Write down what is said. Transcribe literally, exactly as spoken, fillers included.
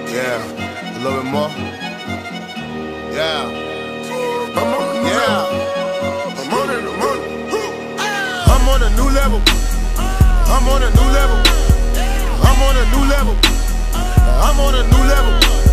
Yeah, a little bit more. Yeah, I'm on, yeah, I'm on it, I'm on it. I'm on a new level. I'm on a new level. I'm on a new level. I'm on a new level.